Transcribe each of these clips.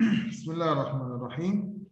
بسم الله الرحمن الرحيم.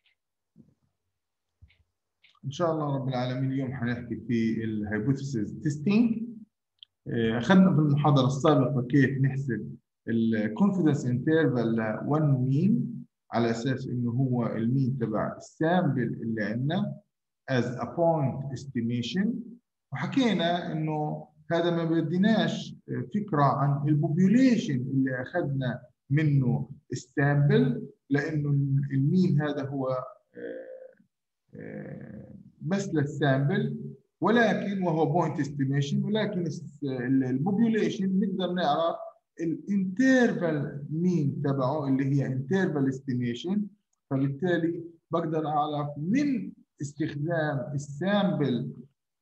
إن شاء الله رب العالمين اليوم حنحكي في الهايبوثيسيس تيستينج. أخذنا في المحاضرة السابقة كيف نحسب الكونفيدنس انترفال ل 1 مين على أساس إنه هو المين تبع السامبل اللي عندنا as a point estimation، وحكينا إنه هذا ما بديناش فكرة عن البوبيوليشن اللي أخذنا منه السامبل، لأنه المين هذا هو بس للسامبل، ولكن وهو بوينت استيميشن، ولكن البوبيوليشن نقدر نعرف الانترفال مين تبعه اللي هي انترفال استيميشن. فبالتالي بقدر اعرف من استخدام السامبل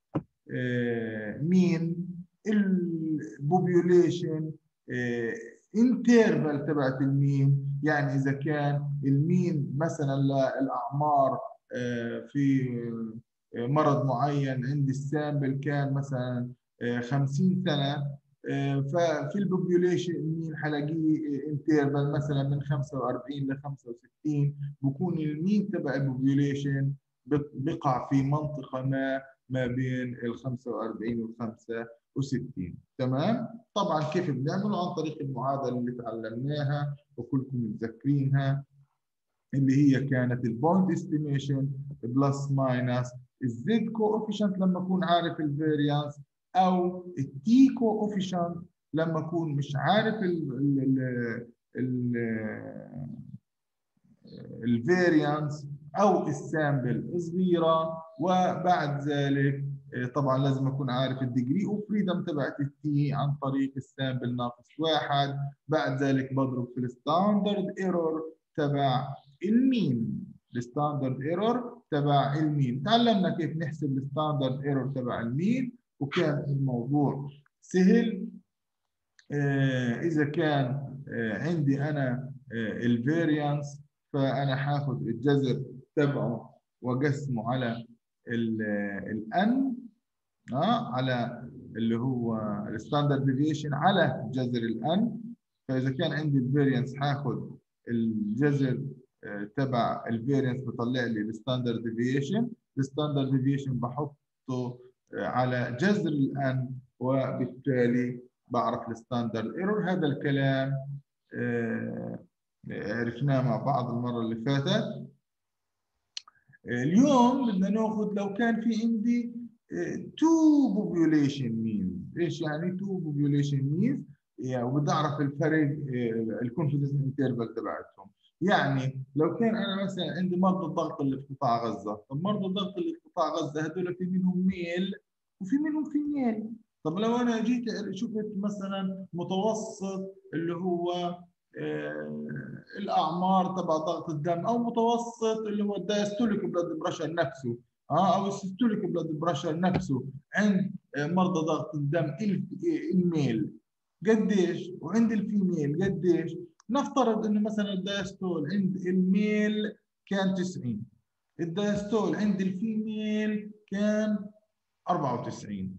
مين البوبيوليشن انترفال تبعت المين. يعني اذا كان المين مثلا للاعمار في مرض معين عند السامبل كان مثلا 50 سنه، ففي البوبيوليشن المين حلاقيه انترفال مثلا من 45 ل 65، بكون المين تبع البوبيوليشن بقع في منطقه ما بين ال 45 وال 65. تمام؟ طبعا كيف بنعمله؟ عن طريق المعادله اللي تعلمناها وكلكم متذكرينها، اللي هي كانت البوينت استيميشن بلس ماينس الزد كوفيشنت لما اكون عارف الفاريانس، او التي كوفيشنت لما اكون مش عارف الفاريانس، او السامبل صغيره. وبعد ذلك طبعا لازم اكون عارف الديجري اوف فريدم تبعت التي عن طريق السامبل ناقص 1. بعد ذلك بضرب في الستاندرد ايرور تبع المين. الستاندرد ايرور تبع المين تعلمنا كيف نحسب الستاندرد ايرور تبع المين، وكان الموضوع سهل. اذا كان عندي انا الفاريانس، فانا هاخد الجذر تبعه واقسمه على الان على اللي هو الستاندرد ديفيشن على جذر الان. فاذا كان عندي الفاريانس هاخد الجذر تبع الفاريانس بطلع لي الستاندرد ديفيشن. الستاندرد ديفيشن بحطه على جذر الان، وبالتالي بعرف الستاندرد ايرور. هذا الكلام عرفناه مع بعض المره اللي فاتت. اليوم بدنا ناخذ لو كان في عندي تو بوبيوليشن مينز. ايش يعني تو بوبيوليشن مينز؟ يعني وبدي اعرف الفرق الكونفدنس انترفال تبعتهم. يعني لو كان انا مثلا عندي مرضى الضغط اللي في قطاع غزه، طب مرضى الضغط اللي في قطاع غزه هذول في منهم ميل وفي منهم فيميل. طب لو انا جيت شفت مثلا متوسط اللي هو الاعمار تبع ضغط الدم، او متوسط اللي هو الدايستوليك بلاد بريشر نفسه، او السيستوليك بلاد بريشر نفسه عند مرضى ضغط الدم الميل قديش، وعند الفيميل قديش. نفترض انه مثلا الدايستول عند الميل كان 90، الدايستول عند الفيميل كان 94.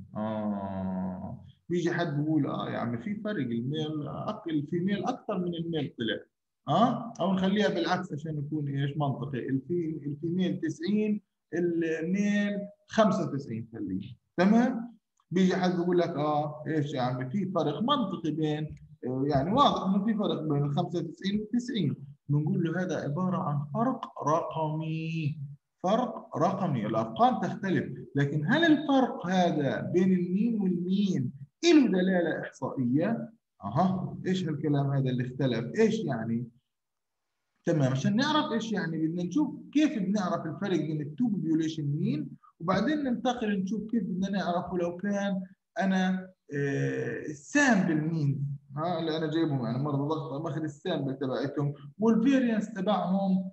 بيجي حد بيقول يا عم في فرق، الميل الفيميل اكثر من الميل طلع. او نخليها بالعكس عشان يكون ايش منطقي، الفيميل 90 الميل 95 خليه. تمام؟ بيجي حد بيقول لك ايش يا عم في فرق منطقي بين يعني واضح انه في فرق بين ال 95 وال 90. بنقول له هذا عباره عن فرق رقمي. فرق رقمي، الارقام تختلف، لكن هل الفرق هذا بين المين والمين له دلاله احصائيه؟ ايش هالكلام هذا اللي اختلف؟ ايش يعني؟ تمام، عشان نعرف ايش يعني بدنا نشوف كيف بنعرف الفرق بين التو بوبيوليشن مين، وبعدين ننتقل نشوف كيف بدنا نعرفه لو كان انا السامبل مين اللي انا جايبهم، يعني مرضى ضغط ماخذ السامبل تبعتهم والفيرينس تبعهم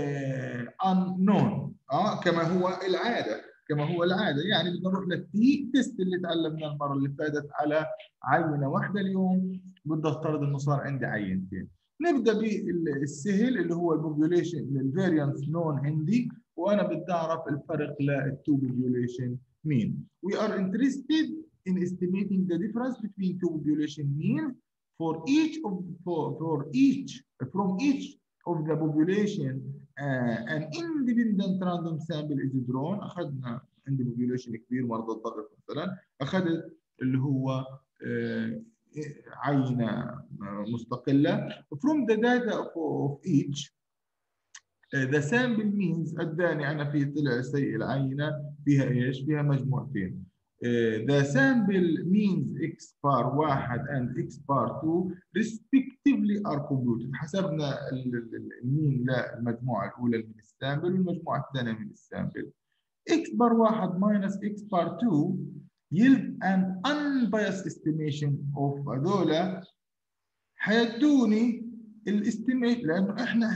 unknown كما هو العاده. يعني بدنا نروح للتي تيست اللي تعلمناه المره اللي فاتت على عينه واحده. اليوم بدي افترض انه صار عندي عينتين. نبدا بالسهل اللي هو البوبيوليشن الفاريانس نون عندي، وانا بدي اعرف الفرق للتو بوبيوليشن مين. We are interested in estimating the difference between two population means for each from each of the population an independent random sample is drawn. اخذنا عندي population كبير مرضى الضغط مثلا، اخذت اللي هو عينه مستقله from the data of each the sample means اداني انا في طلع سي العينه فيها ايش؟ فيها مجموعتين. The sample means x bar 1 and x bar 2 respectively are computed. حسبنا المين للمجموعه الاولى من السامبل والمجموعه الثانيه من السامبل. x bar 1 minus x bar 2 yield an unbiased estimation of هذول حيدوني الاستيميت، لانه احنا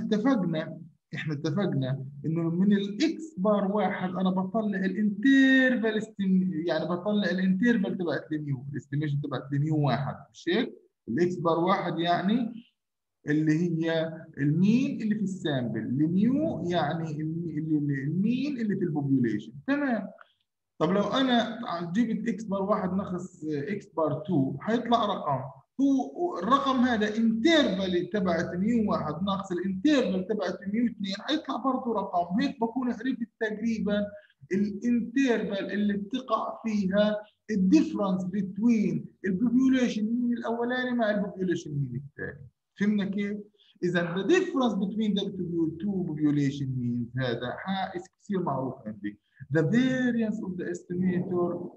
اتفقنا انه من الاكس بار 1 انا بطلع الانترفال يعني بطلع الانترفال تبعت الميو، الاستيميشن تبعت الميو 1 مش هيك؟ الاكس بار 1 يعني اللي هي المين اللي في السامبل، الميو يعني المين اللي في البوبيوليشن. تمام. طب لو انا جبت اكس بار 1 ناقص اكس بار 2 حيطلع رقم، هو الرقم هذا انترفال تبعت ميو 1 ناقص الانترفال تبعت ميو 2 حيطلع برضه رقم. هيك بكون عرفت تقريبا الانترفال اللي بتقع فيها الديفرنس بين البوبيوليشن مين الاولاني مع البوبيوليشن مين الثاني. فهمنا كيف؟ اذا the difference between the two population means هذا كثير معروف عندي. The variance of the estimator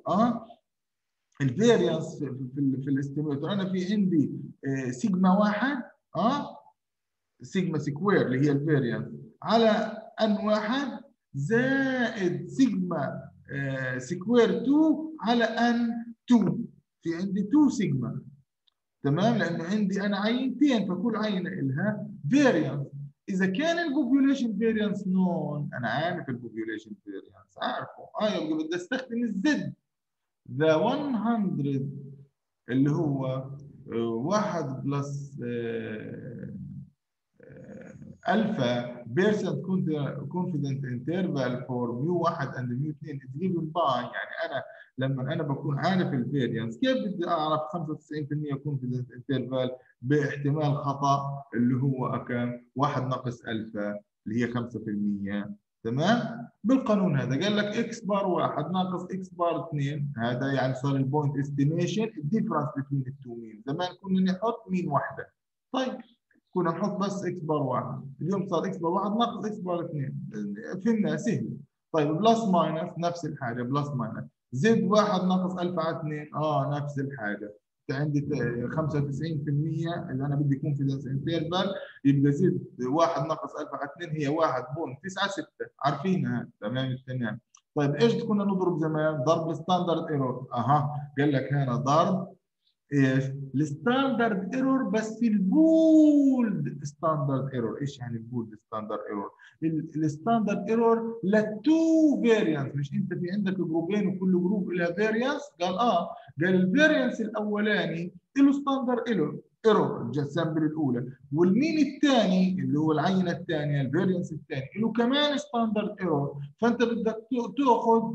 الفاريانس في الاستيميتور انا في عندي سيجما 1 سيجما سكوير اللي هي الفاريانس على ان 1 زائد سيجما سكوير 2 على ان 2. في عندي 2 سيجما. تمام، لانه عندي انا عينتين فكل عينه لها فاريانس. اذا كان البوبيوليشن فاريانس نون، انا عارف البوبيوليشن فاريانس عارفه، يبقى بدي استخدم الزد ذا 100 اللي هو 1 بلس الفا بيرسنت كونفيدنت انترفال فور ميو 1 اند ميو 2 از جيفن باي. يعني انا لما انا بكون عارف الفاريانس كيف بدي اعرف 95% كونفيدنت انترفال باحتمال خطا اللي هو كم 1 ناقص الفا اللي هي 5%. تمام، بالقانون هذا قال لك اكس بار 1 ناقص اكس بار 2 هذا يعني صار البوينت استيميشن الديفرنس بين التو مين. زمان كنا نحط مين واحده، طيب كنا نحط بس اكس بار 1، اليوم صار اكس بار 1 ناقص اكس بار 2. فهمنا سهل. طيب بلس ماينس نفس الحاجه، بلس ماينس زد 1 ناقص الفا على 2 نفس الحاجه. عندي 95% اللي انا بدي كونفدنس انترفال يبقى زد 1 ناقص الفا على 2 هي 1.96 عارفينها. تمام التمام. طيب ايش كنا نضرب زمان؟ ضرب الستاندرد ايرور. قال لك هنا ضرب ايش؟ الستاندرد ايرور بس في البولد ستاندرد ايرور. ايش يعني البولد ستاندرد ايرور؟ الستاندرد ايرور لتو فاريانس، مش انت في عندك جروبين وكل جروب لها فاريانس؟ قال قال الفاريانس الاولاني له ستاندرد ايرور السامبل الاولى، والمين الثاني اللي هو العينه الثانيه الفاريانس الثاني له كمان ستاندرد ايرور. فانت بدك تاخذ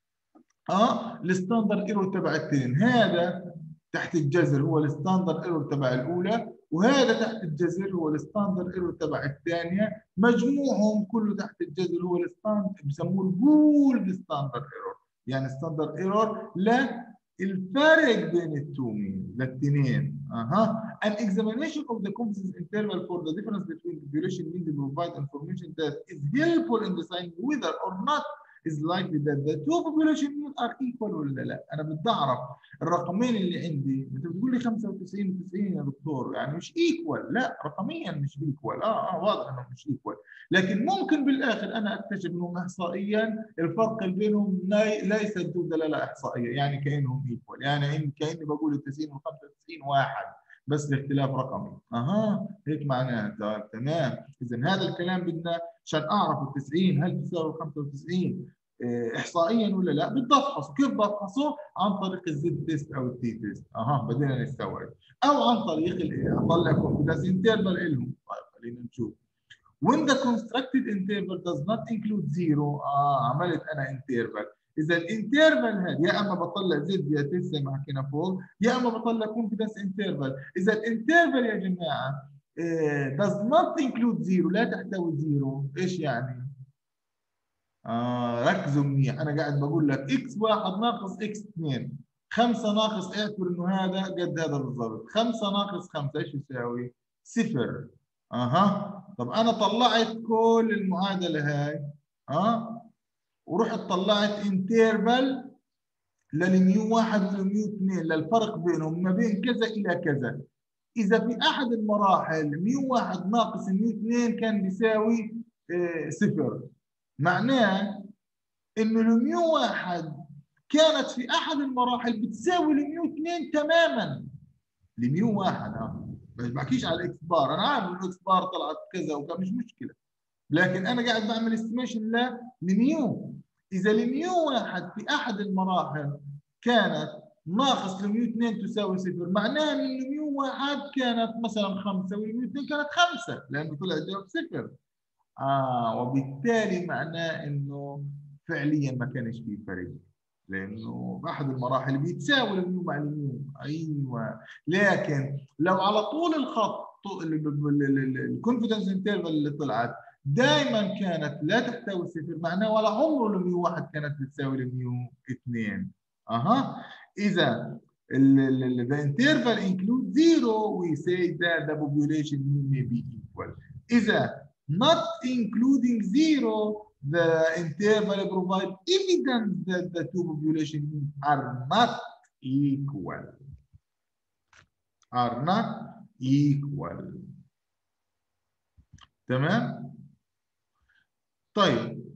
الستاندرد ايرور تبع الاثنين. هذا تحت الجذر هو الستاندرد ايرور تبع الاولى، وهذا تحت الجذر هو الستاندرد ايرور تبع الثانيه، مجموعهم كله تحت الجذر هو الستاندرد بسموه البولد ستاندرد ايرور. يعني ستاندرد ايرور للفرق بين التومين للاثنين. An examination of the confidence interval for the difference between population means provide information that is helpful in deciding whether or not is likely that the two population mean are equal ولا لا. انا بدي اعرف الرقمين اللي عندي. انت بتقول لي 95 و90 يا دكتور يعني مش ايكوال، لا رقميا مش ايكوال، واضح انه مش ايكوال، لكن ممكن بالاخر انا اكتشف انهم احصائيا الفرق بينهم ليس ذو دلاله احصائيه، يعني كانهم ايكوال، يعني كاني بقول ال 90 و 95 واحد بس باختلاف رقمي. هيك معناها. تمام، اذا هذا الكلام بدنا عشان اعرف ال 90 هل تساوي 95 احصائيا ولا لا. بدي افحصه. كيف بفحصه؟ عن طريق الزد تيست او التي تيست. بدينا نستوعب، او عن طريق اطلع كونفدنس انترفال لهم. طيب خلينا نشوف. when the constructed interval does not include zero عملت انا انترفال. اذا الانترفال هذا يا اما بطلع زد يا تيست زي ما حكينا فوق، يا اما بطلع كونفدنس انترفال. اذا الانترفال يا جماعه does not include zero، لا تحتوي زيرو. ايش يعني؟ ركزوا منيح، انا قاعد بقول لك اكس واحد ناقص اكس 2، 5 ناقص، اعتبر انه هذا قد هذا بالضبط، 5 ناقص 5 ايش يساوي؟ صفر. طب انا طلعت كل المعادله هاي ورحت طلعت انترفال للميو 1 والميو 2 للفرق بينهم ما بين كذا الى كذا. اذا في احد المراحل ميو 1 ناقص ميو 2 كان بيساوي صفر، معناه انه الميو 1 كانت في احد المراحل بتساوي الميو 2 تماما. الميو 1 ما بحكيش على الاكس بار، انا عارف انه الاكس بار طلعت كذا وكذا مش مشكله، لكن انا قاعد بعمل استيميشن لميو. اذا الميو 1 في احد المراحل كانت ناقص الميو 2 تساوي صفر، معناها ان الميو 1 كانت مثلا 5 والميو 2 كانت 5 لانه طلع الجواب صفر. وبالتالي معناه انه فعليا ما كانش فيه فرق، لانه باحد المراحل بيتساوي الميو مع الميو. ايوه، لكن لو على طول الخط الكونفدنس انترفال اللي طلعت دائما كانت لا تحتوي صفر، معناه ولا عمره الميو 1 كانت بتساوي الميو 2. اذا the interval includes zero, we say that the population mean may be equal. إذا not including zero, the interval provide evidence that the two population means are not equal. Are not equal. تمام؟ طيب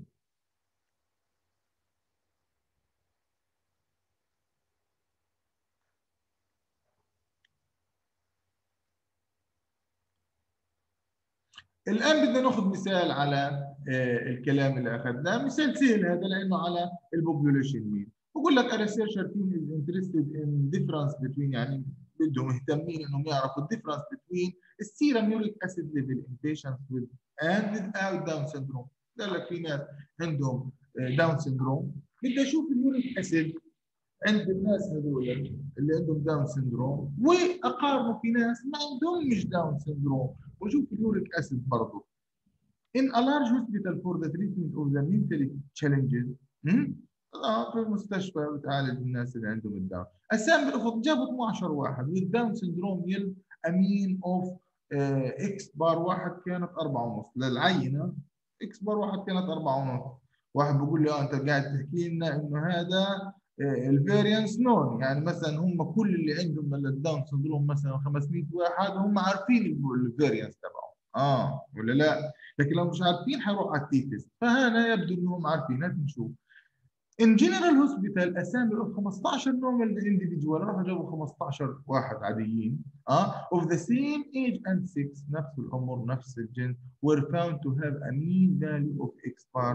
الآن بدنا ناخذ مثال على الكلام اللي أخذناه، مثال سهل هذا لأنه على البوبوليشن مين. بقول لك a researcher team is interested in difference between، يعني بدهم مهتمين إنهم يعرفوا difference between السيرم يوريك acid level in patients with and without Down syndrome. قال لك في ناس عندهم داون سندروم، بدي أشوف اليوريك أسيد عند الناس هذول اللي عندهم داون سندروم واقارنه في ناس ما عندهمش داون سندروم واشوف اليوريك اسيد برضه. In a large hospital for the treatment of the mentally challenges، في مستشفى بتعالج الناس اللي عندهم الداون، السامبل اخذ جابوا 12 واحد والداون سندروم يل امين اوف اكس بار واحد كانت 4.5 للعينه، اكس بار واحد كانت 4.5. واحد بيقول لي انت قاعد تحكي لنا انه هذا الفاريانس نون، يعني مثلا هم كل اللي عندهم الداون سندروم مثلا 500 واحد هم عارفين الفاريانس تبعهم ولا لا؟ لكن لو مش عارفين حيروحوا على التي تيست، فهنا يبدو انهم عارفين. هات نشوف. In general hospital اسامي 15 normal individual، راحوا جابوا 15 واحد عاديين of the same age and sex، نفس العمر نفس الجنس، were found to have a mean value of X bar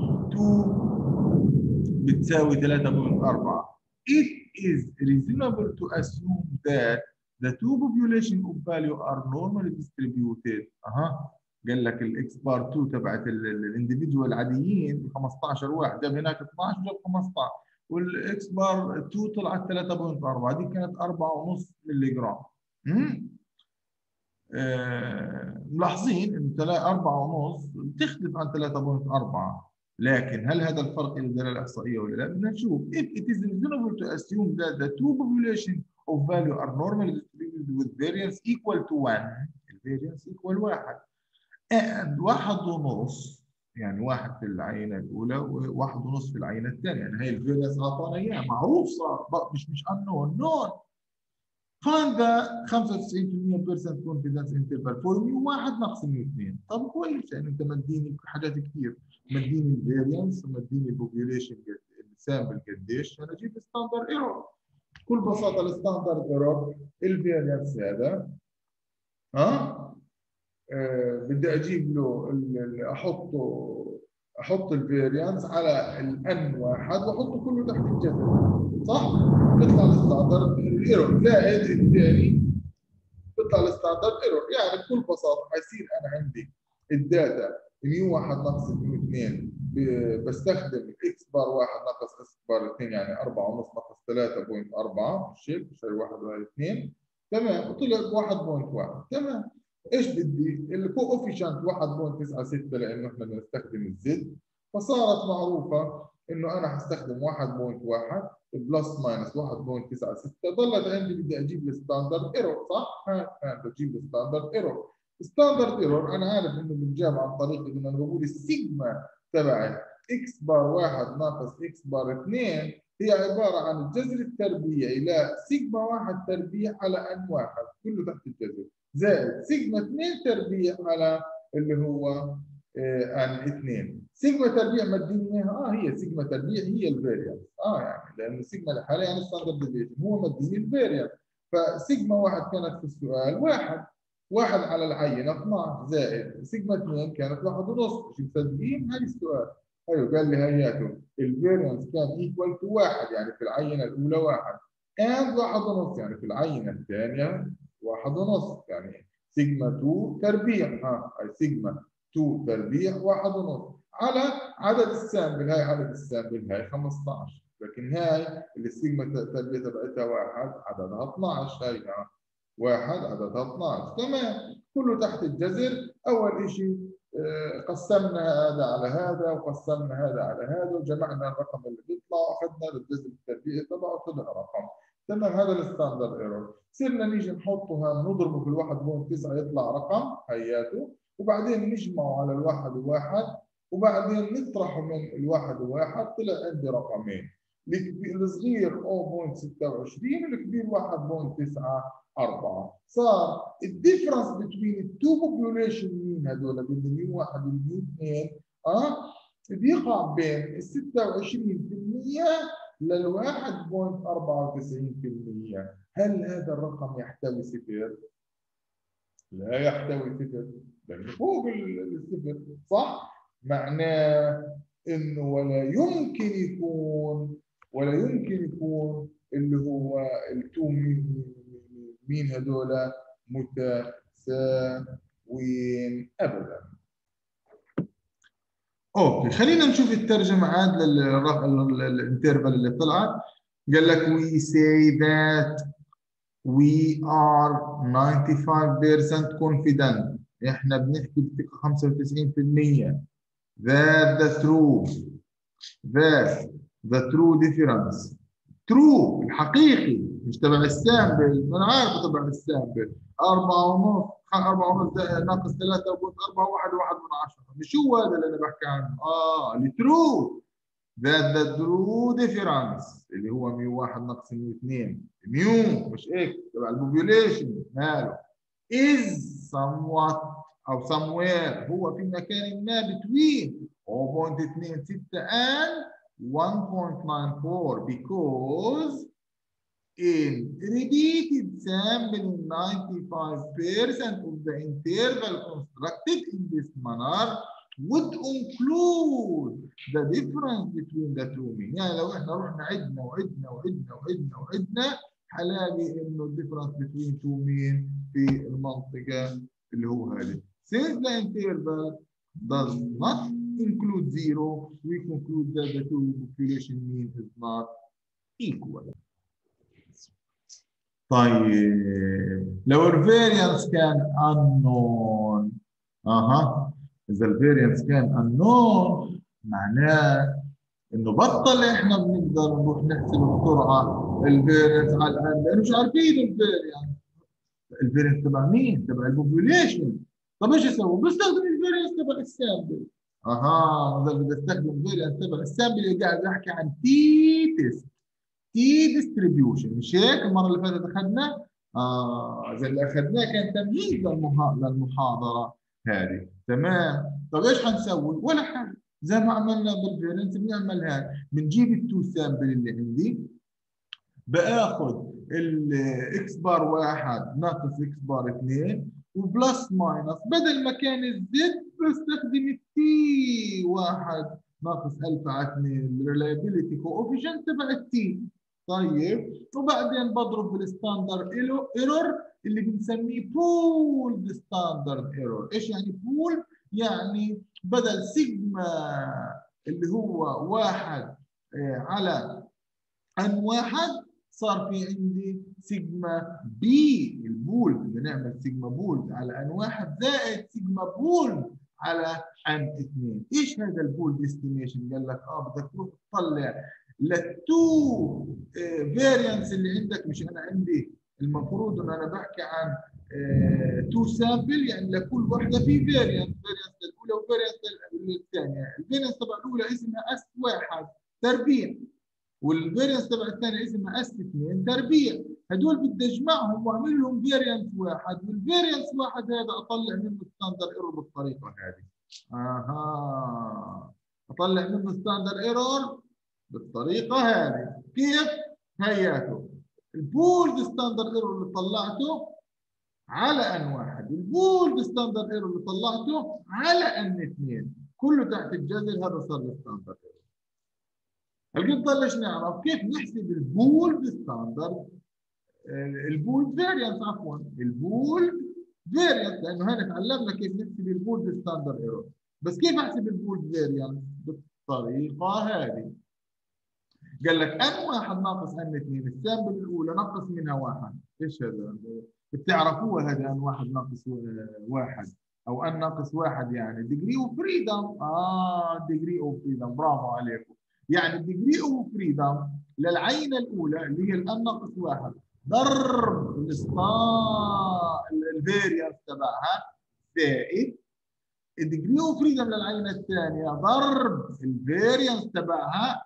2 بتساوي 3.4. It is reasonable to assume that the two population of value are normally distributed. قال لك الاكس بار 2 تبعت الانديفيدوال العاديين 15 واحد، جاب هناك 12 جاب 15، والاكس بار 2 طلعت 3.4، دي كانت 4.5 ملي جرام. ملاحظين انه 4.5 بتختلف عن 3.4، لكن هل هذا الفرق له دلاله احصائيه ولا لا؟ بدنا نشوف. If it is reasonable to assume that the two population of value are normally distributed with variance equal to 1، الفاريانس equal 1 and 1.5، يعني 1 في العينه الاولى و1.5 في العينه الثانيه، يعني هي الفاريانس اعطانا اياه معروف، صار مش unknown known. find the 95% confidence interval for ميو 1 ناقص ميو 2. طب كويس، يعني انت مديني حاجات كثير، مديني الفاريانس ومديني البوبيوليشن السامبل قديش، انا اجيب ستاندرد ايرور. بكل بساطه الستاندرد ايرور الفاريانس هذا بدي اجيب له احط الفاريانس على الان واحد واحطه كله تحت الجذر، صح؟ بيطلع الستاندرد ايرور زائد الثاني بيطلع الستاندرد ايرور. يعني بكل بساطه حيصير انا عندي الداتا ميو 1 ناقص ميو 2 بستخدم الاكس بار 1 ناقص اكس بار 2، يعني 4.5 ناقص 3.4، مش هيك؟ بصير 1 وهي 2. تمام، وطلع 1.1. تمام. ايش بدي؟ الكوفيشنت 1.96 لانه احنا بنستخدم الزد، فصارت معروفه انه انا هستخدم 1.1 بلس ماينس 1.96، ضلت عندي بدي اجيب الستاندرد ايرور، صح؟ ها بجيب الستاندرد ايرور. ستاندرد ايرور انا عارف انه بنجاب عن طريق انه انا بقول السيجما تبعي اكس بار 1 ناقص اكس بار 2 هي عباره عن الجذر التربيعي لسيجما 1 تربيع على ان 1 كله تحت الجذر، زائد سيجما 2 تربيع على اللي هو ان 2. سيجما تربيع مديني اياها، هي سيجما تربيع هي الفاريانس، يعني لانه سيجما لحالها يعني ستاندرد ديفيشن، هو مديني الفاريانس. فسيجما 1 كانت في السؤال 1 على العينه 12 زائد سيجما 2 كانت 1.5، شو مصدقين؟ هاي السؤال. ايوه قال لي هياته الفاريانس كان ايكوال تو 1 يعني في العينه الاولى 1 اند 1.5 يعني في العينه الثانيه 1.5 يعني سيجما 2 تربيع، هاي سيجما 2 تربيع 1.5 على عدد السامبل، هاي عدد السامبل هاي 15، لكن هاي السيجما التربيع تبعتها 1 عددها 12، هاي 1 عددها 12. تمام، كله تحت الجذر. اول شيء قسمنا هذا على هذا وقسمنا هذا على هذا وجمعنا الرقم اللي بيطلع واخذنا الجذر التربيعي تبعه طلع رقم. تمام، هذا الستاندرد ايرور. صرنا نيجي نحطه نضربه في ال1.9 يطلع رقم هياته، وبعدين نجمعه على الواحد وواحد، وبعدين نطرحه من الواحد وواحد طلع عندي رقمين، الصغير 0.26 والكبير 1.94. صار الديفرنس بين التو بوبيوليشن مين هذول بين الميو 1 والميو 2 بيقع بين ال 26% لل 1.94%. هل هذا الرقم يحتوي صفر؟ لا يحتوي صفر، لأنه فوق الصفر، صح؟ معناه إنه ولا يمكن يكون اللي هو التو مين هذول متساويين أبدا. اوكي، خلينا نشوف الترجمه عاد للانترفال اللي طلعت. قال لك we say that we are 95% confident، احنا بنحكي بثقه 95% that the true difference true الحقيقي مش تبع السامبل، انا عارف تبع السامبل 4.5 ناقص 3.4 1.1 مش هو هذا اللي انا بحكي عنه، الترو that the true difference اللي هو ميو 1 ناقص ميو 2 ميو مش اكس تبع البوبيوليشن ماله is somewhat او somewhere هو في مكان ما between 0.26 and 1.94 because in repeated sampling 95% of the interval constructed in this manner would include the difference between the two mean. يعني لو احنا رحنا عدنا هلاقي انه الديفرنس between two mean في المنطقة اللي هو هذه. Since the interval does not include zero, we conclude that the two population mean is not equal. طيب لو الفاريانس كان unknown، اذا الفاريانس كان unknown معناه انه بطل احنا بنقدر نروح نحسب بسرعه الفاريانس على الان لانه مش عارفين الفاريانس تبع مين؟ تبع البوبوليشن. طب ايش اسوي؟ بستخدم الفاريانس تبع السامبل. اذا بدي استخدم الفاريانس تبع السامبل اللي قاعد احكي عن تي تيست تي ديستريبيوشن، مش هيك المره اللي فاتت اخذنا؟ اذا اللي اخذناه كان تمهيد للمحاضره هذه. تمام، طب ايش حنسوي؟ ولا حاجه، زي ما عملنا بالفيرنس بنعمل هاي، بنجيب التو سامبل اللي عندي، باخذ الاكس بار 1 ناقص اكس بار 2 وبلس ماينس، بدل ما كان الزد بستخدم التي 1 ناقص الفا على 2 الريلايبيليتي كوفيشنت تبع التي. طيب وبعدين بضرب بالستاندرد ايرور اللي بنسميه بول ستاندرد ايرور. ايش يعني بول؟ يعني بدل سيجما اللي هو 1 على ان 1 صار في عندي سيجما بي البولد، بدنا نعمل سيجما بولد على ان 1 زائد سيجما بولد على ان 2. ايش هذا البولد استيميشن؟ قال لك بدك تروح تطلع للتو فاريانس اللي عندك. مش انا عندي المفروض ان انا بحكي عن تو سامبل، يعني لكل واحده في فاريانس الاولى وفاريانس الثانيه. الفاريانس تبع الاولى اسمها اس 1 تربيع، والفاريانس تبع الثاني اسمها اس 2 تربيع. هدول بدي اجمعهم واعمل لهم فاريانس واحد، والفاريانس واحد هذا اطلع منه ستاندر ايرور بالطريقه هذه. اطلع منه ستاندر ايرور بالطريقه هذه. كيف؟ هياته البولد ستاندر ايرور اللي طلعته على ان 1، البولد ستاندر ايرور اللي طلعته على ان 2، كله تحت الجذر. هذا صار الستاندر ايرور. هل نضلش نعرف كيف نحسب البولد ستاندرد، البولد فاريانس عفوا، البولد فاريانس، لانه هنا تعلمنا كيف نحسب البولد ستاندرد ايرور. بس كيف احسب البولد فاريانس؟ بالطريقه هذه. قال لك ان 1 ناقص ان 2، السامبل الاولى نقص منها 1. ايش هذا؟ بتعرفوها هذا ان 1 ناقص 1 او ان ناقص 1 يعني ديجري اوف فريدم. ديجري اوف فريدم، برافو عليكم. يعني الديجري اوف فريدم للعينه الاولى اللي هي الان ناقص 1 ضرب الفاريانس تبعها زائد الديجري اوف فريدم للعينه الثانيه ضرب الفاريانس تبعها،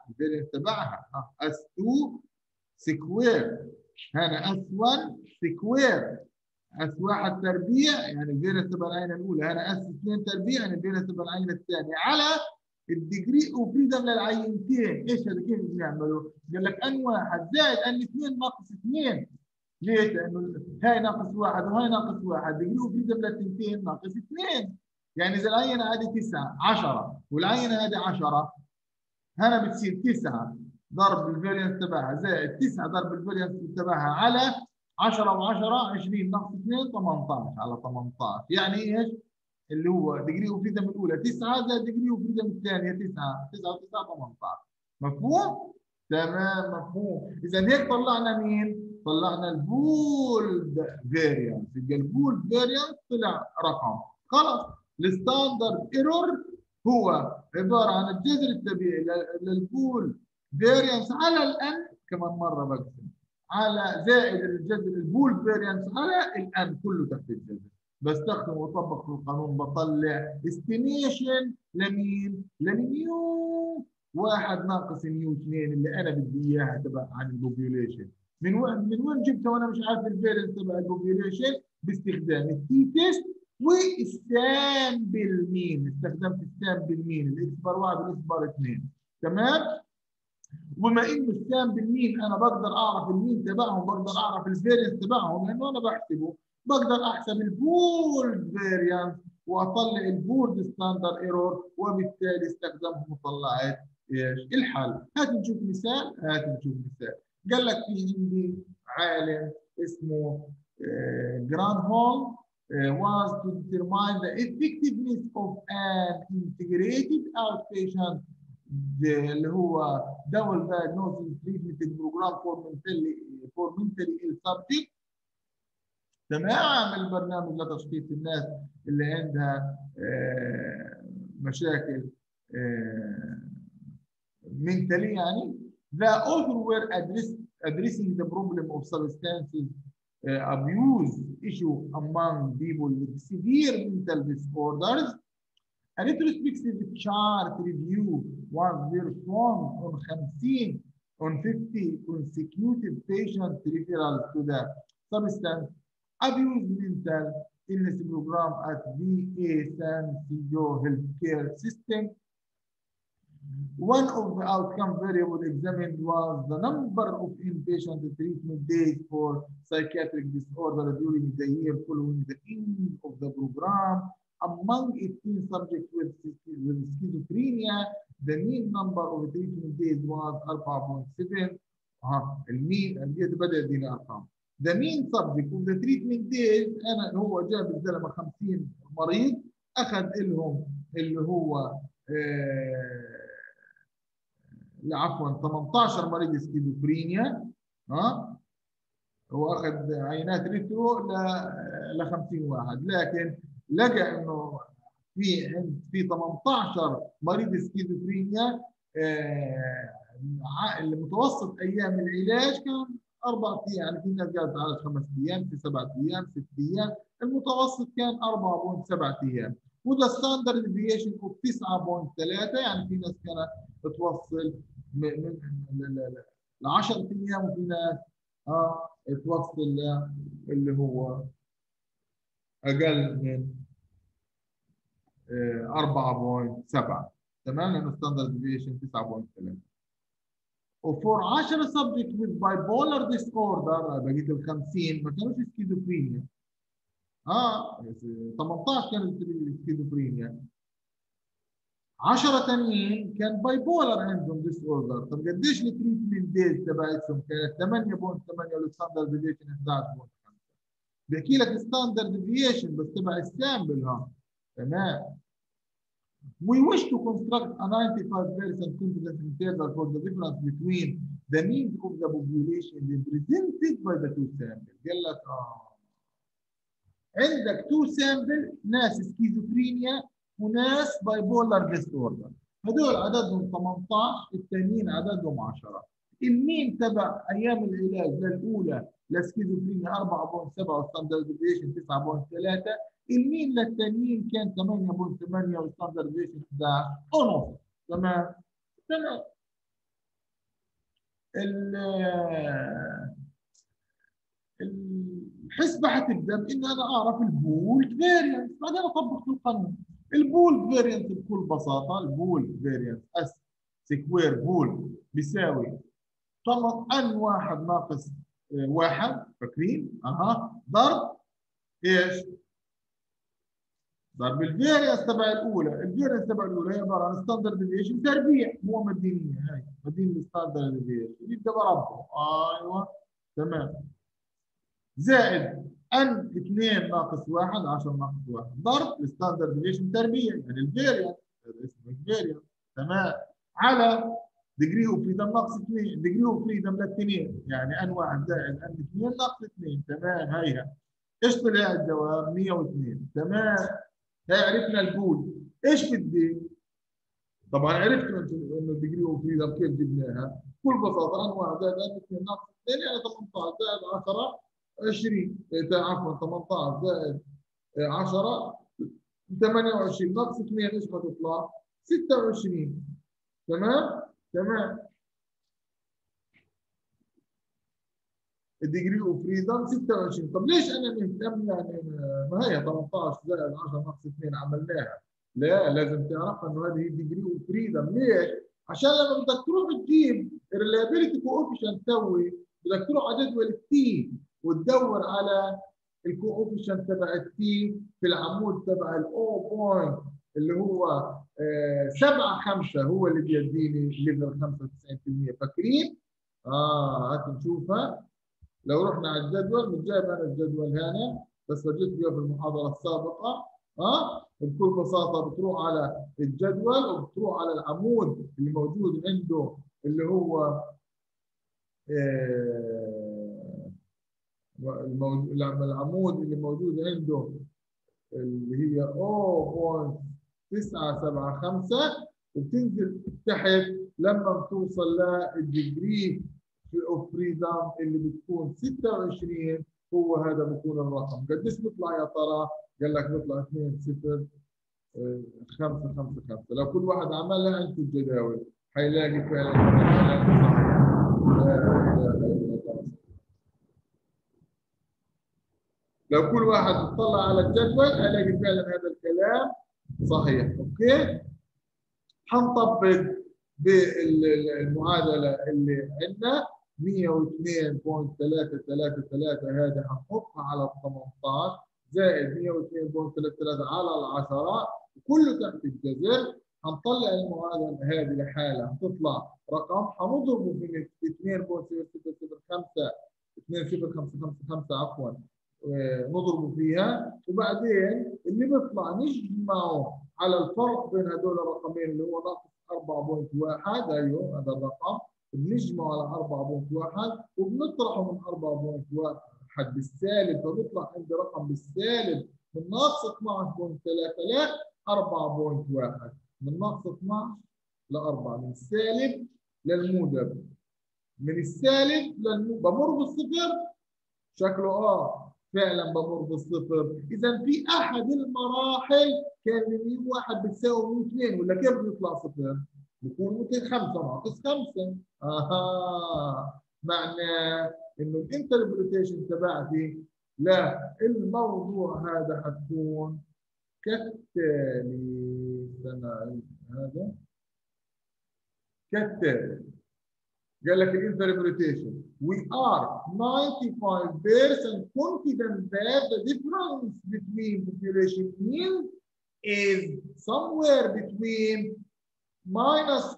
اس 2 سكوير، هنا اس 1 سكوير، اس 1 تربيع يعني الفاريانس تبع العينه الاولى، هنا اس 2 تربيع يعني الفاريانس تبع العينه الثانيه، على الديجري اوف فريدم للعينتين. ايش هذا؟ كيف بنعمله؟ قال لك ان 1 زائد ان 2 ناقص 2. ليش؟ لانه هاي ناقص 1 وهي ناقص 1، ديجري اوف فريدم للثنتين ناقص 2. يعني اذا العينه هذه 9 10 والعينه هذه 10، هنا بتصير 9 ضرب الفاريانس تبعها زائد 9 ضرب الفاريانس تبعها على 10 و10 20 ناقص 2 18 على 18. يعني ايش؟ اللي هو ديجري اوف فريدم الاولى 9 زائد ديجري اوف فريدم الثانيه 9 و9 18. مفهوم؟ تمام مفهوم. اذا هيك طلعنا مين؟ طلعنا البولد فاريانس. يبقى البولد فاريانس طلع رقم. خلص. الستاندرد ايرور هو عباره عن الجذر الطبيعي للبول فاريانس على الان، كمان مره بقسم على زائد الجذر البول فاريانس على الان كله تحت الجذر. بستخدم واطبق في القانون بطلع استيميشن لمين؟ للنيو 1 ناقص نيو 2 اللي انا بدي اياها تبع عن البوبيوليشن. من وين جبتها وانا مش عارف الفاريانس تبع البوبيوليشن؟ باستخدام التي تيست والسامبل مين. استخدمت السامبل مين، الاكس بار 1 والاكس بار 2. تمام؟ وبما انه السامبل مين انا بقدر اعرف المين تبعهم، بقدر اعرف الفاريانس تبعهم لانه انا بحسبه، بقدر احسب البولد فاريانس واطلع البولد ستاندرد ايرور، وبالتالي استخدمهم وطلعت ايش؟ الحل. هات نشوف مثال. قال لك في عندي عالم اسمه جرانهولم was to determine the effectiveness of an integrated outpatient اللي هو double diagnosis treatment program for mentally ill subject. تمام. البرنامج لتشخيص الناس اللي عندها مشاكل mentally يعني. The author were addressing the problem of substances abuse issue among people with severe mental disorders. A retrospective chart review was performed on 50 consecutive patient referrals to the substance abuse mental illness program at VA San Diego Healthcare System. One of the outcome variables examined was the number of inpatient treatment days for psychiatric disorder during the year following the end of the program. Among 18 subjects with schizophrenia, the mean number of treatment days was 4.7. المين بدأ يدينا أرقام. The main subject of the treatment days هو جاب الزلمة 50 مريض، أخذ لهم اللي هو عفوا 18 مريض سكيزوفرينيا ها هو اخذ عينات ريترو ل 50 واحد، لكن لقى انه في 18 مريض سكيزوفرينيا متوسط ايام العلاج كان 4 ايام، يعني في ناس قالت على 5 ايام، في 7 ايام، 6 ايام، المتوسط كان 4.7 ايام، وده ستاندرد ديفيشن اوف 9.3، يعني في ناس كانت بتوصل ل 10 ايام، وفي ناس توصل اللي هو اقل من 4.7. تمام، لانه ستاندرد ديفيشن 9.3. وفور 10 سبجكت with bipolar disorder بقيت ال 50 ما كانوش سكيزوفرينيا. 18 كانوا سكيزوفرينيا، 10 ثانيين كان باي بولر عندهم ديس اوردر. طب قديش التريتمنت ديز تبعتهم؟ كانت 8.8 والستاندرد ديفيشن 11.5. بحكي لك ستاندرد ديفيشن بس تبع السامبل. تمام. We wish to construct a 95% confidence interval for the difference between the means of the population represented by the two samples. قال لك عندك تو سامبل، ناس سكيزوفرينيا وناس باي بولر ديس اوردر، هذول عددهم 18، الثانيين عددهم 10. المين تبع ايام العلاج للاولى للسكيزوفرينيا 4.7 والستاندرد ديفيشن 9.3، المين للثانيين كان 8.8 والستاندرد ديفيشن 11 ونص. تمام تمام. الحسبه حتبدا بان انا اعرف البول فاريانس، بعدين اطبق في القانون. البول فاريانس بكل بساطه، البول فاريانس اس سكوير بول بيساوي طبعا ان واحد ناقص واحد، فاكرين؟ ضرب ايش؟ ضرب الفاريانس تبع الاولى، الفاريانس تبع الاولى هي عباره عن ستاندرد ديفيشن تربيع، مو مدينيه، هاي مدين الستاندرد ديفيشن يبدا بربعه. ايوه تمام. زائد ان 2 ناقص 1 10 ناقص 1 ضرب الستاندرد ديفيشن تربيع، يعني الفاريانس، هذا اسمه الفاريانس. تمام. على ديجري اوف فريدم ناقص 2، ديجري اوف فريدم للاثنين، يعني ان 1 زائد ان 2 ناقص 2. تمام. هيها ايش طلع الجواب؟ 102. تمام. هي عرفنا البول. ايش بدي؟ طبعا عرفتوا انتم انه الديجري اوف فريدم كيف جبناها؟ بكل بساطه ان 1 زائد ان 2 ناقص 2 يعني 18 زائد 10 20، عفوا 18 زائد 10 28 ناقص 2 ايش هتطلع؟ 26. تمام؟ تمام. الديجري اوف فريدم 26. طب ليش انا مهتم يعني؟ ما هي 18 زائد 10 ناقص 2 عملناها. لا، لازم تعرف انه هذه هي الديجري اوف فريدم. ليش؟ عشان لما بدك تروح تجيب الريلابيلتي كوفيشنت تسوي، بدك تروح على جدول التي وتدور على الكوفيشنت تبع التي في العمود تبع الاو بوينت اللي هو 7 5 هو اللي بيديني ليفل 95%. فاكرين؟ هات نشوفها. لو رحنا على الجدول، مش جايب انا الجدول هنا بس وجدت فيه في المحاضره السابقه. بكل بساطه بتروح على الجدول وبتروح على العمود اللي موجود عنده اللي هو العمود اللي موجود عنده اللي هي 0.975 وبتنزل تحت لما بتوصل للديجري اوف فريدم اللي بتكون 26. هو هذا بيكون الرقم. قديش بيطلع يا ترى؟ قال لك بيطلع 2 0 5 5 5. لو كل واحد عملها انتوا الجداول حيلاقي فعلا الكلام صحيح. لو كل واحد اطلع على الجدول هيلاقي فعلا هذا الكلام صحيح. اوكي؟ حنطبق بالمعادله اللي عندنا 102.333 هذه حنحطها على ال 18 زائد 102.33 على ال 10 وكله تحت الجذر. حنطلع المعادله هذه لحالها حتطلع رقم حنضربه في 2.0005 2.0555 عفوا نضربه فيها، وبعدين اللي بيطلع نجمعه على الفرق بين هذول الرقمين اللي هو ناقص 4.1. ايوه هذا الرقم بنجمعه على 4.1 وبنطرحه من 4.1 بالسالب، فبيطلع عندي رقم بالسالب من ناقص 12.3 ل 4.1، من ناقص 12 ل 4، من السالب للموجب، من السالب للموجب. بمر بالصفر؟ شكله فعلا بمر بالصفر. اذا في احد المراحل كان من 1 بتساوي 2، ولا كيف بيطلع صفر؟ بيكون 205 ناقص 5. معناه انه الانتربريتيشن تبعتي للموضوع هذا حتكون كالتالي. سنعيد هذا كالتالي. قال لك الانتربريتيشن: we are 95% confident that the difference between population mean is somewhere between minus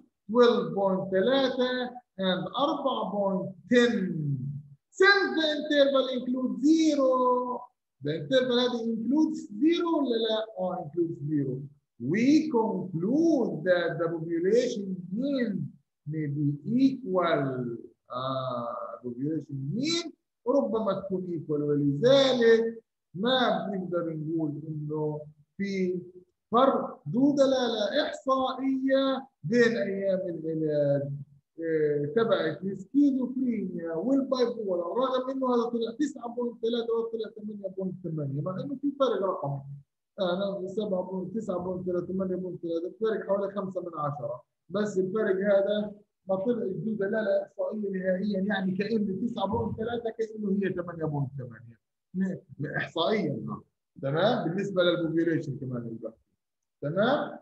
12.3 and 4.10 since the interval includes 0. The interval هذا includes 0 ولا لا؟ includes 0. We conclude that the population mean may be equal. population mean ربما تكون equal، ولذلك ما بنقدر نقول انه في فرق ذو دلاله احصائيه بين ايام العلاج تبعت السكيزوفرينيا والبايبولر، رغم انه هذا طلع 9.3 وطلع 8.8، مع انه في فرق رقمي. انا 9.3 8.3 فرق حوالي 5/10، بس الفرق هذا ما طلع ذو دلاله احصائيه نهائيا، يعني كانه 9.3 كانه هي 8.8 احصائيا. تمام. بالنسبه للبوبيوليشن كمان البحث. تمام.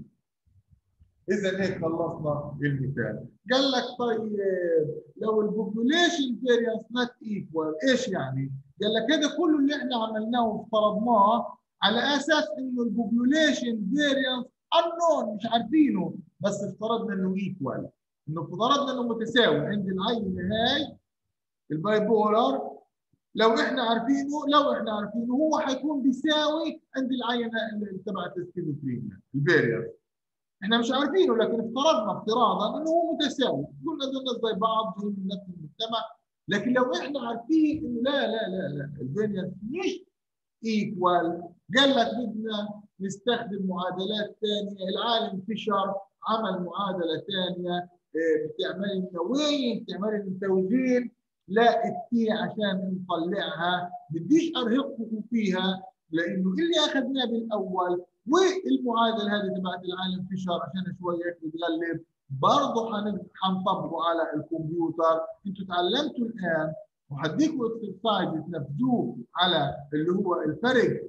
اذا هيك خلصنا المثال. قال لك طيب لو البوبيوليشن فيريانس نوت ايكوال ايش يعني؟ قال لك هذا كله اللي احنا عملناه وافترضناه على اساس انه البوبيوليشن فيريانس انون مش عارفينه، بس افترضنا انه ايكوال، انه افترضنا انه متساوي عند العينه هاي البايبولر. لو احنا عارفينه هو حيكون بيساوي عند العينه اللي تبعت السكيزوفرينيا الفيريانس. احنا مش عارفينه، لكن افترضنا افتراضا انه هو متساوي، قلنا دول الناس زي بعض جايين من نفس المجتمع. لكن لو احنا عارفين انه لا الفيريانس مش ايكوال، قال لك بدنا نستخدم معادلات ثانيه. العالم فيشر عمل معادله ثانيه بتعمل لنا وين؟ بتعمل لنا توزيع لا التي عشان نطلعها. بديش ارهقكم فيها لانه اللي اخذناه بالاول والمعادله هذه تبعت العالم فيشر عشان شويه بتغلب برضه حنطبقه على الكمبيوتر. انتم تعلمتوا الان وهديكم اكسرسايز تنفذوه على اللي هو الفرق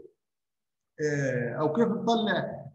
او كيف نطلع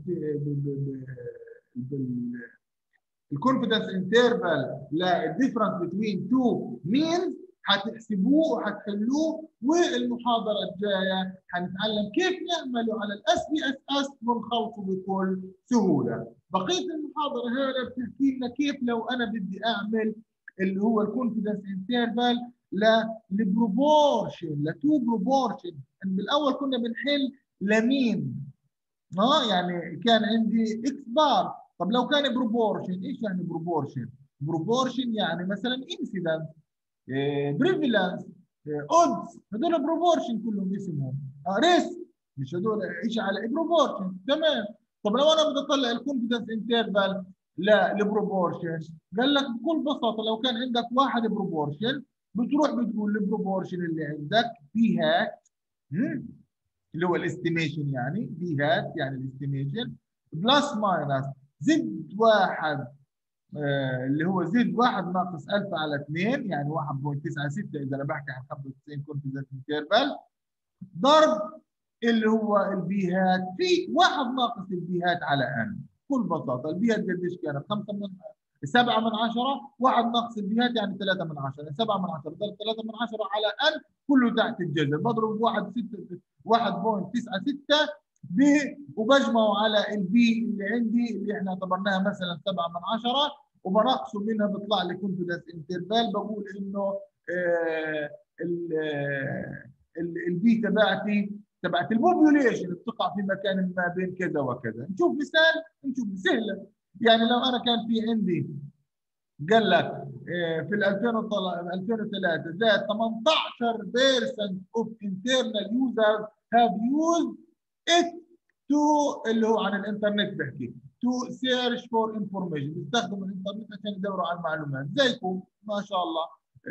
الكونفدنس انترفال للديفرنس بين تو مينز. هتحسبوه وهتحلوه، والمحاضره الجايه هنتعلم كيف نعمله على الاس بي اس اس ونخلصه بكل سهوله. بقيه المحاضره هذا بتحكي لنا كيف لو انا بدي اعمل اللي هو الكونفدنس انترفال للبروبورشن لتو بروبورشن. بالاول كنا بنحل لمين؟ يعني كان عندي اكس بار. طب لو كان بروبورشن، ايش يعني بروبورشن؟ بروبورشن يعني مثلا انسيدنس، بريفالنس، اودز، هذول بروبورشن كلهم اسمهم. ريسك، مش هذول ايش على بروبورشن. تمام. طب لو انا بدي اطلع الكونفدنس انترفال للبروبورشن، قال لك بكل بساطه لو كان عندك واحد بروبورشن بتروح بتقول البروبورشن اللي عندك فيها اللي هو الاستيميشن، يعني بي هات يعني الاستيميشن بلس ماينس زد واحد اللي هو زد 1 ناقص 1000 على 2 يعني 1.96 اذا انا بحكي عن 95 كونفدنس انترفال، ضرب اللي هو البي هات في 1 ناقص البي هات على ان. بكل بساطه البي هات قديش كانت؟ 7/10. 1 ناقص البي هات يعني 3/10. 7/10 ضرب 3/10 على ان كله تحت الجذر، بضرب 1.96 وبجمعه على البي اللي عندي اللي احنا اعتبرناها مثلا 7/10 وبنقصه منها بيطلع لي كونفدنس انترفال. بقول انه البي تبعت البوبيوليشن بتقع في مكان ما بين كذا وكذا. نشوف مثال سهله. يعني لو انا كان في عندي قال لك في 2003 زاد 18% of internal users have used it to اللي هو عن الانترنت بحكي to search for information، بيستخدموا الانترنت عشان يدوروا على المعلومات زيكم ما شاء الله.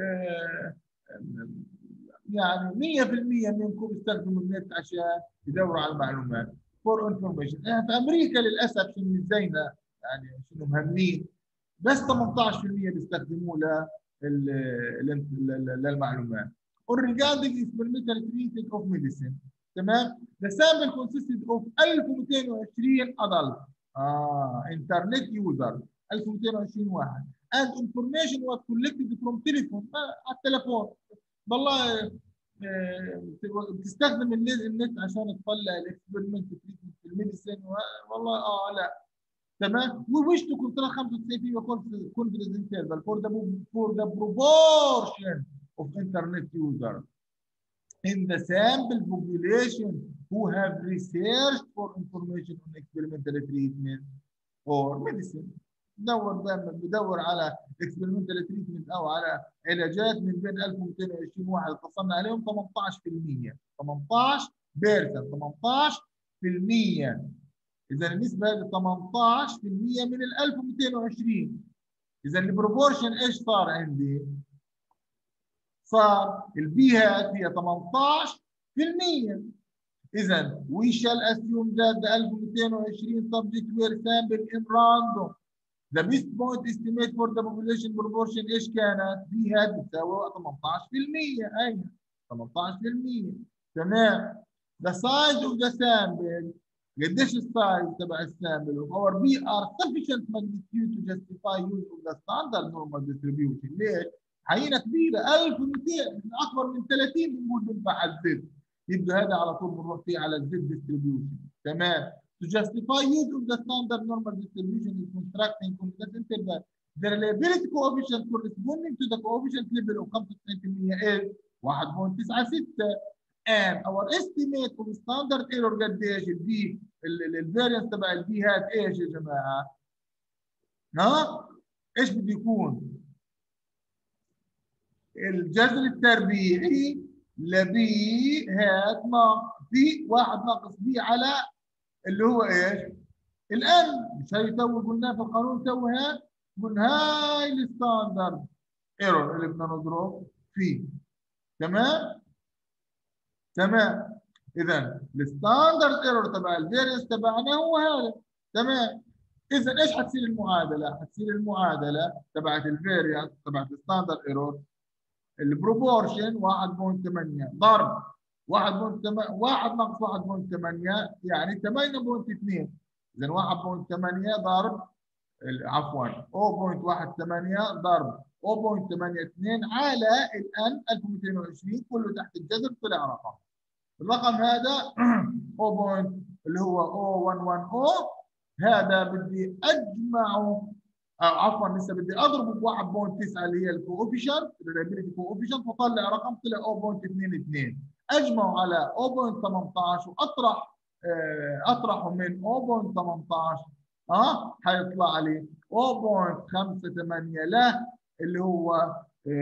يعني 100% منكم بيستخدموا النت عشان يدوروا على المعلومات for information. يعني في امريكا للاسف شنو زينا يعني شنو مهمين، بس 18% بيستخدموه للمعلومات. Regarding experimental treatment of medicine، تمام؟ The sample consisted of 1220 adult internet users، 1220 واحد، and information was collected from telephone، على التليفون. والله بتستخدم النت عشان تطلع الاكسبيرمنت تريتمنت في الميديسين، والله لا. تمام. We wish to control 95% confidence interval for the proportion of internet users in the sample population who have researched for information on experimental treatment or medicine. بدور على experimental treatment او على علاجات من بين 1220 واحد اتصلنا عليهم 18%. 18%. إذا النسبة هذه 18% من ال 1220. إذا البروبورشن إيش صار عندي؟ صار البي هات هي 18%. إذا we shall assume that the 1220 subjects were sampled in random. The best point estimate for the population proportion إيش كانت؟ بي هات بتساوي 18%. أيوه 18%. تمام. The size of the sample، قديش السايز تبع السامبل of our B are sufficient magnitude to justify use of the standard normal distribution. ليش؟ عينة كبيرة 1200 أكبر من 30 بنقول بنفع على الزد، يبقى هذا على طول بنروح فيه على الزد distribution. تمام. To justify use of the standard normal distribution is constructing confidence interval. The reliability coefficient corresponding to the coefficient level of 95% is 1.96. and our estimate of standard error قديش البي الفارينس تبع البي هات ايش يا جماعه؟ ايش بده يكون؟ الجذر التربيعي لبي هات ناقص بي 1 ناقص بي على اللي هو ايش؟ الان. مش هي تو قلنا في القانون تو هات قلنا هاي الستاندرد ايرور اللي بدنا نضرب فيه. تمام؟ تمام. اذا الستاندرد ايرور تبع الفيرينس تبعنا هو هذا. تمام. اذا ايش حتصير المعادله؟ حتصير المعادله تبعت الفيرينس تبعت الستاندرد ايرور البروبورشن 1.8 ضرب 1.8 1 ناقص 1.8 يعني 8.2. اذا 1.8 ضرب عفوا 0.18 ضرب 0.82 على الان 1220 كله تحت الجذر طلع رقم. الرقم هذا اللي هو 0110 هذا بدي اجمعه عفوا لسه بدي اضربه ب 1.9 اللي هي الكوفيشنت الريلابيلتي كوفيشنت وطلع رقم طلع 0.22 اجمعه على 0.18 اطرحه من 0.18 حيطلع لي 0.58 له اللي هو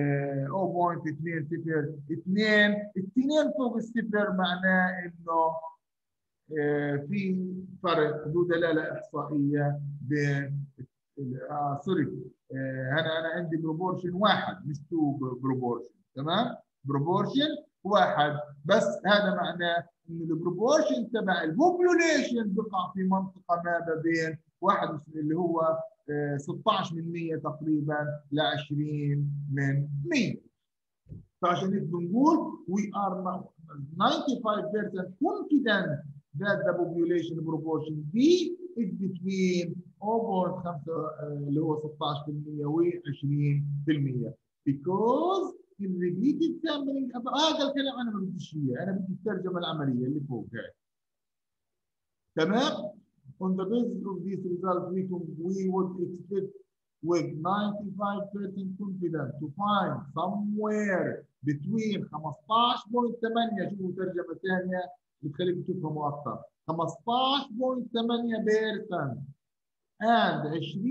0.202. التنين فوق الصفر معناه انه في فرق ذو دلاله احصائيه بين سوري انا عندي بروبورشن واحد مش تو بروبورشن. تمام. بروبورشن واحد بس هذا معناه ان البروبورشن تبع البوبوليشن بقع في منطقه ما بين واحد اللي هو 16% تقريبا ل 20%. فعشان هيك بنقول we are 95% confident that the population proportion B is between 0.5 اللي هو 16% و 20% because in repeated sampling. هذا الكلام انا ما بديش اياه، انا بدي الترجمه العمليه اللي فوق هاي. تمام. On the basis of these results, we would expect with 95% confidence to find somewhere between 15.8 شوفوا ترجمة ثانية بتخليك تفهموا أكثر 15.8% and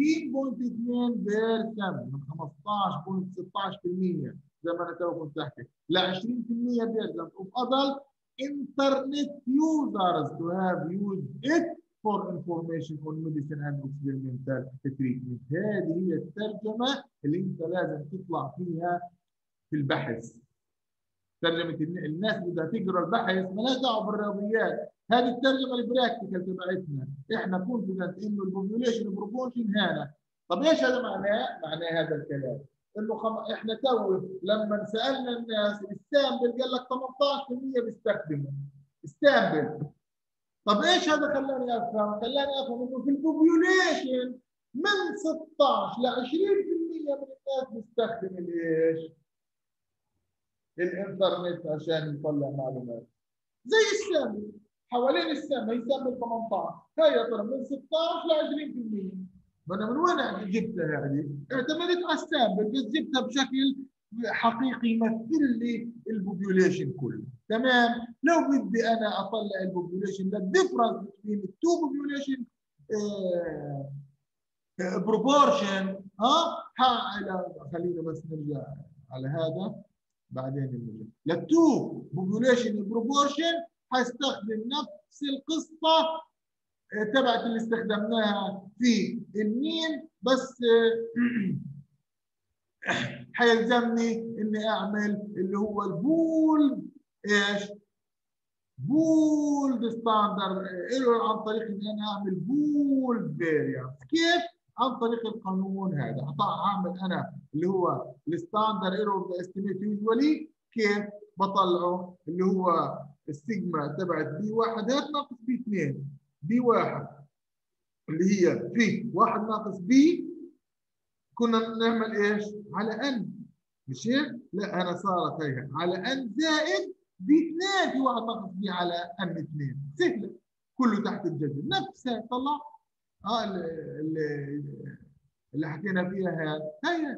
20.2% من 15.16% زي ما انا تو كنت احكي ل 20% of adult internet users to have used it for information on medicine and experimental treatment. هذه هي الترجمه اللي انت لازم تطلع فيها في البحث. ترجمه الناس بدها تقرا البحث مالهاش دعوه بالرياضيات، هذه الترجمه البراكتيكال تبعتنا، احنا كونفيدنت انه البوبيوليشن بروبورشن هنا. طب ايش هذا معناه؟ معناه هذا الكلام انه احنا تو لما سالنا الناس السامبل قال لك 18% بيستخدموا السامبل. طب ايش هذا خلاني افهم؟ خلاني افهم انه في البوبيوليشن من 16 ل 20% من الناس بيستخدم الايش؟ الانترنت عشان يطلع معلومات. زي السامي حوالين السامي يسمي 18 هي ترى من 16 ل 20%. ما انا من وين جبتها هذه؟ اعتمدت على السامبل بس جبتها بشكل حقيقي يمثل لي البوبيوليشن كله. تمام؟ لو بدي انا اطلع البوبيوليشن للديفرنس بين التو بوبيوليشن بروبورشن خلينا بس نرجع على هذا بعدين نرجع للتو بوبيوليشن بروبورشن. حستخدم نفس القصه تبعت اللي استخدمناها في الميم بس حيلزمني اني اعمل اللي هو البول ايش؟ بولد ستاندرد ايرور عن طريق ان انا اعمل بولد فاريانس. كيف؟ عن طريق القانون هذا. هعمل انا اللي هو الستاندرد ايرور استيميت يوجوالي. كيف بطلعه؟ اللي هو السيجما تبعت بي 1 ناقص بي 2. بي 1 اللي هي في 1 ناقص بي كنا نعمل ايش؟ على ان، مش هيك؟ لا انا صارت هيك على ان زائد بي 2 في 1 ناقص بي على ان 2. سهله كله تحت الجذر نفسها. طلع اللي حكينا فيها هي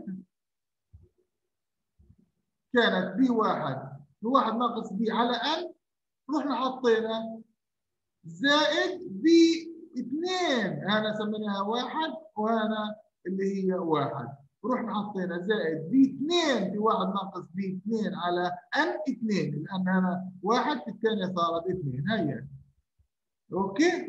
كانت بي 1 في 1 ناقص بي على ان، رحنا حطينا زائد بي 2 انا سميناها 1 وهنا اللي هي 1، رحنا حطينا زائد بي 2 في 1 ناقص بي 2 على ان 2 لان هنا 1 في الثانيه صارت 2. هيا اوكي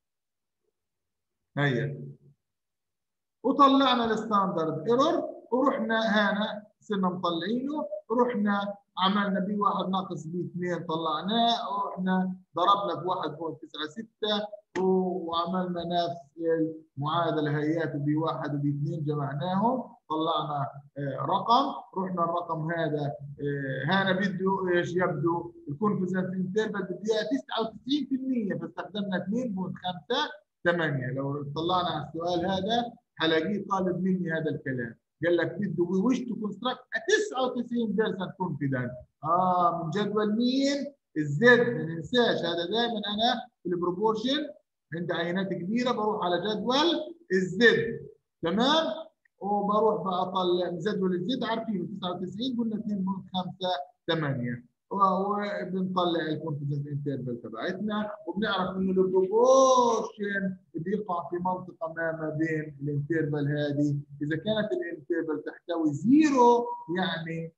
هيا وطلعنا الستاندرد ايرور ورحنا هنا صرنا مطلعينه. رحنا عملنا بي 1 ناقص بي 2 طلعناه ورحنا ضربنا ب 1.96 وعملنا نفس المعادله هيات بي 1 وبي 2 جمعناهم طلعنا رقم. رحنا الرقم هذا هنا بده ايش يبدو؟ الكونفيدنس انترفال بده اياها 99% فاستخدمنا 2.58. لو طلعنا على السؤال هذا حلاقيه طالب مني هذا الكلام قال لك بده ويش تو كونستراكت 99% كونفيدنت. من جدول مين؟ الزد ما ننساش هذا دائما انا في البروبورشن عند عينات كبيره بروح على جدول الزد. تمام؟ وبروح بقى اطلع جدول الزد عارفينه 99 قلنا 2.58 وبنطلع الكونفيدنس انترفال تبعتنا وبنعرف انه البروبورشن بيقع في منطقه ما بين الانترفال هذه. اذا كانت الانترفال تحتوي زيرو يعني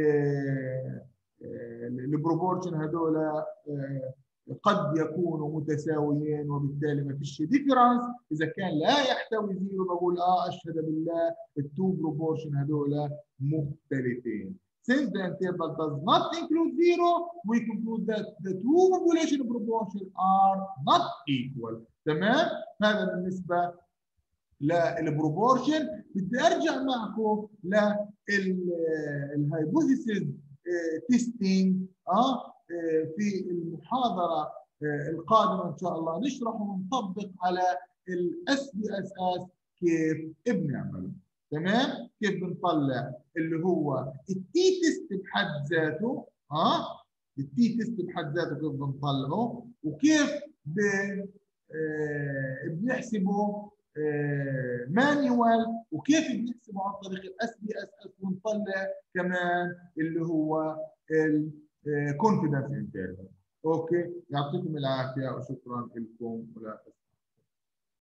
البروبورشن هذول قد يكونوا متساويين وبالتالي ما فيش ديفرنس. اذا كان لا يحتوي زيرو بقول اشهد بالله التو بروبورشن هذول مختلفين. Since the interval does not include zero, we conclude that the two population proportions are not equal. تمام؟ هذا بالنسبة للبروبورشن. بدي ارجع معكم للهايبوثيسيس تيستينج في المحاضرة القادمة ان شاء الله نشرح ونطبق على الاس بي اس اس كيف بنعمله. تمام؟ كيف بنطلع اللي هو التي تيست بحد ذاته التي تيست بحد ذاته كيف بنطلعه وكيف بنحسبه مانيوال وكيف بنحسبه عن طريق الاس بي اس اس ونطلع كمان اللي هو الكونفيدنس انترفال. اوكي يعطيكم العافيه وشكرا لكم.